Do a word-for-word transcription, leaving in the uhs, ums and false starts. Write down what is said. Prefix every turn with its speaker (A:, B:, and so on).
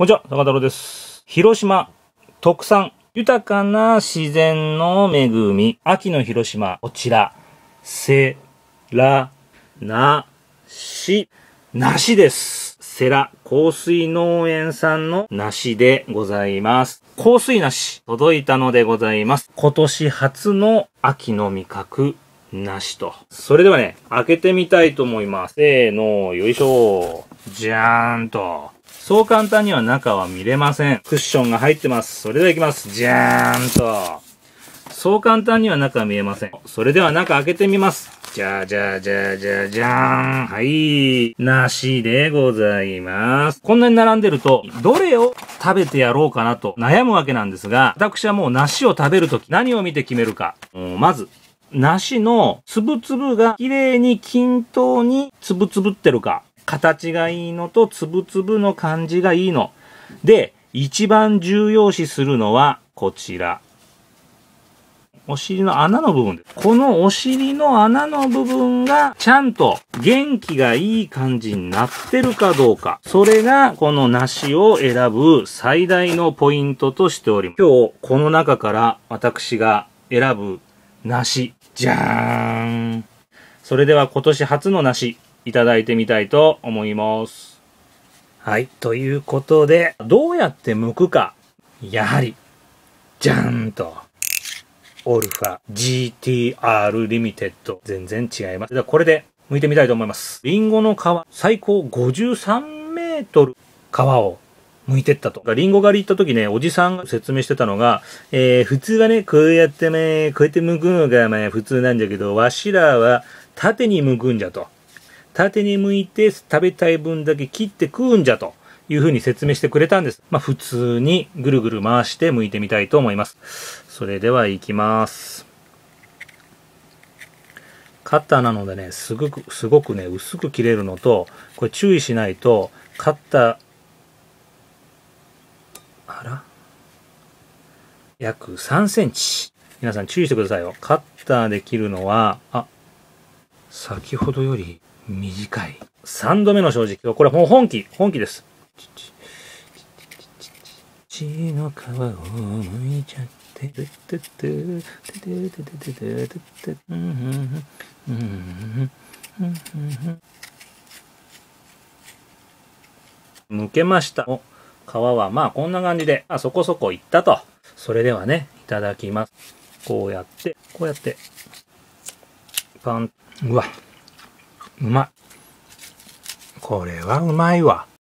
A: こんにちは、高太郎です。広島特産、豊かな自然の恵み、秋の広島、こちら、せらなし、梨です。世羅香水農園さんの梨でございます。香水梨、届いたのでございます。今年初の秋の味覚、梨と。それではね、開けてみたいと思います。せーの、よいしょ。じゃーんと。そう簡単には中は見れません。クッションが入ってます。それではいきます。じゃーんと。そう簡単には中は見えません。それでは中開けてみます。じゃじゃじゃじゃじゃーん。はい。梨でございます。こんなに並んでると、どれを食べてやろうかなと悩むわけなんですが、私はもう梨を食べるとき何を見て決めるか。まず、梨のつぶつぶが綺麗に均等につぶつぶってるか。形がいいのとつぶつぶの感じがいいの。で、一番重要視するのはこちら。お尻の穴の部分です。このお尻の穴の部分がちゃんと元気がいい感じになってるかどうか。それがこの梨を選ぶ最大のポイントとしております。今日この中から私が選ぶ梨。じゃーん。それでは今年初の梨いただいてみたいと思います。はい。ということで、どうやって剥くか。やはり、じゃーんと。オルファ ジーティーアール リミテッド。全然違います。ではこれで剥いてみたいと思います。リンゴの皮、最高ごじゅうさんメートル皮を剥いてったと。リンゴ狩り行った時ね、おじさんが説明してたのが、えー、普通はね、こうやってね、こうやって剥くのがまあ普通なんだけど、わしらは縦に剥くんじゃと。縦に剥いて食べたい分だけ切って食うんじゃという風に説明してくれたんです。まあ普通にぐるぐる回して剥いてみたいと思います。それでは行きます。カッターなのでね、すごく、すごくね、薄く切れるのと、これ注意しないと、カッター、あら約さんセンチ。皆さん注意してくださいよ。カッターで切るのは、あ、先ほどより短い。さんどめの正直。これもう本気。本気です。血の皮を剥いちゃって。剥けました。お、皮はまあこんな感じで、あ、そこそこいったと。それではね、いただきます。こうやって、こうやって、パン、うわ、うまい。これはうまいわ。